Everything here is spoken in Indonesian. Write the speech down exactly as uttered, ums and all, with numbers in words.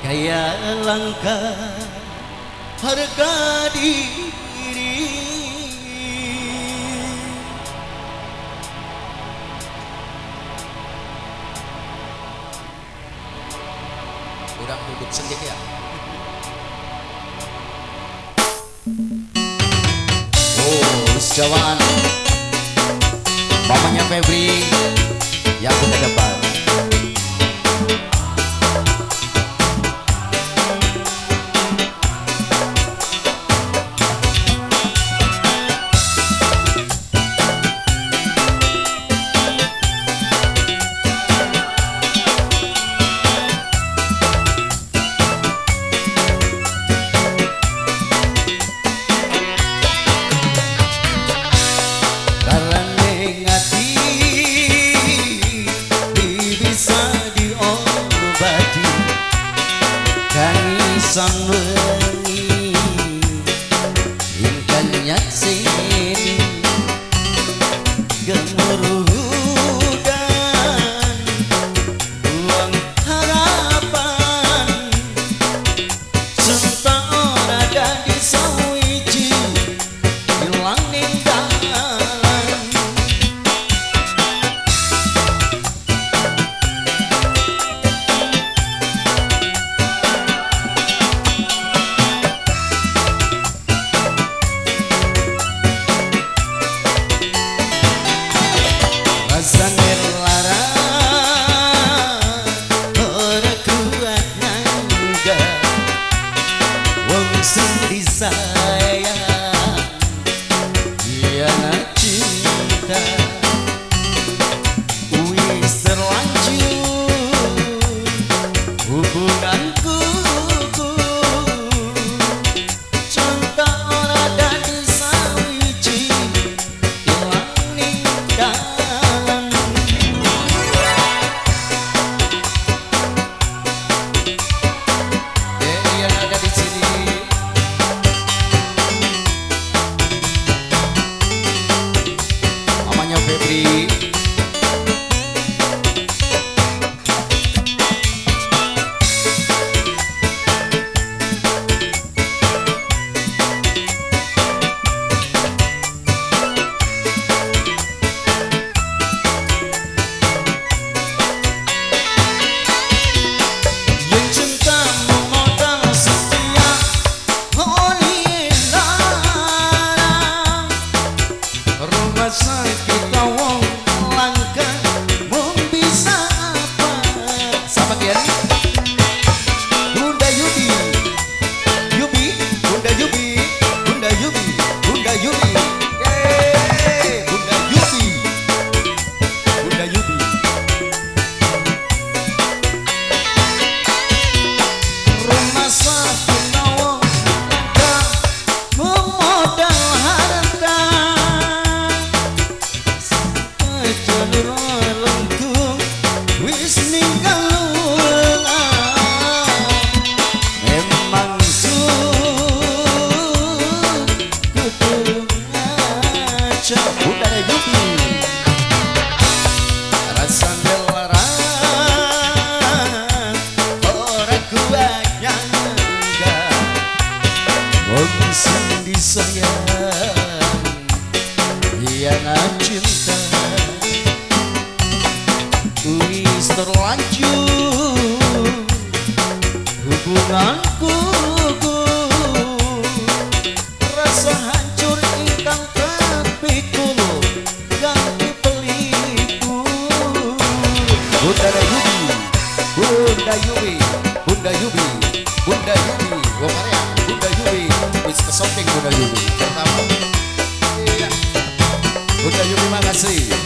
Kayak langkah harga diri. Udah duduk sendiri ya. Oh, sejawaan mamanya Febri yang ke depan. Sang wengi ingkang nyaksini gemuruh dan buang harapan serta ora dadi sawiji ilang ning dalan. Rasane lara ora kuat nyangga wong sing disayang yana cinta wis terlanjur hubunganku cinta ora dadi sawiji ilang ning dalan. Febri yang cintamu modal setia oleh larang rumah sakit wong langka mau bisa apa sama kian Bunda Yubi Yubi Bunda Yubi Bunda Yubi Bunda Yubi hey, Bunda Yubi Bunda Yubi rumah sakit wong langka mau modal harta lengkung wis ninggal emang sun kudu ngaca budaya Yubi rasane lara ora kuat nyangga wong sing disayang yana cinta wis terlanjur hubunganku rasa hancur ingkang kapikul ganti pelipur. Bunda Yubi Bunda Yubi Bunda Yubi Bunda Yubi wong area Bunda Yubi wis kesomping Bunda Yubi pertama. Iya Bunda Yubi makasih.